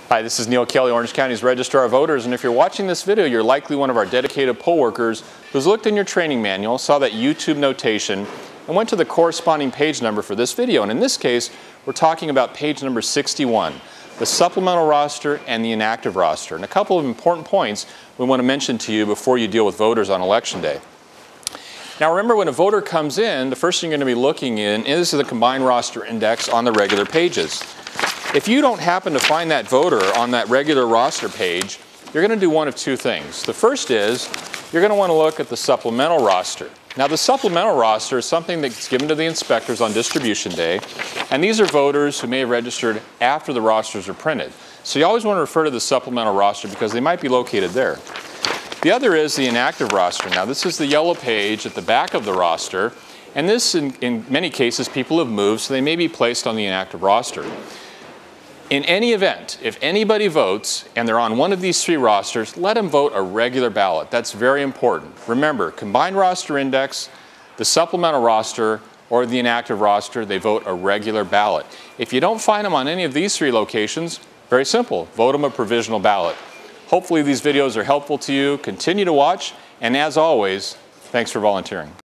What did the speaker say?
Hi, this is Neil Kelly, Orange County's Registrar of Voters, and if you're watching this video, you're likely one of our dedicated poll workers who's looked in your training manual, saw that YouTube notation, and went to the corresponding page number for this video. And in this case, we're talking about page number 61, the supplemental roster and the inactive roster. And a couple of important points we want to mention to you before you deal with voters on Election Day. Now remember, when a voter comes in, the first thing you're going to be looking in is the combined roster index on the regular pages. If you don't happen to find that voter on that regular roster page, you're going to do one of two things. The first is you're going to want to look at the supplemental roster. Now the supplemental roster is something that's given to the inspectors on distribution day, and these are voters who may have registered after the rosters are printed. So you always want to refer to the supplemental roster because they might be located there. The other is the inactive roster. Now this is the yellow page at the back of the roster, and this in many cases people have moved, so they may be placed on the inactive roster. In any event, if anybody votes and they're on one of these three rosters, let them vote a regular ballot. That's very important. Remember, combined roster index, the supplemental roster, or the inactive roster, they vote a regular ballot. If you don't find them on any of these three locations, very simple, vote them a provisional ballot. Hopefully these videos are helpful to you. Continue to watch, and as always, thanks for volunteering.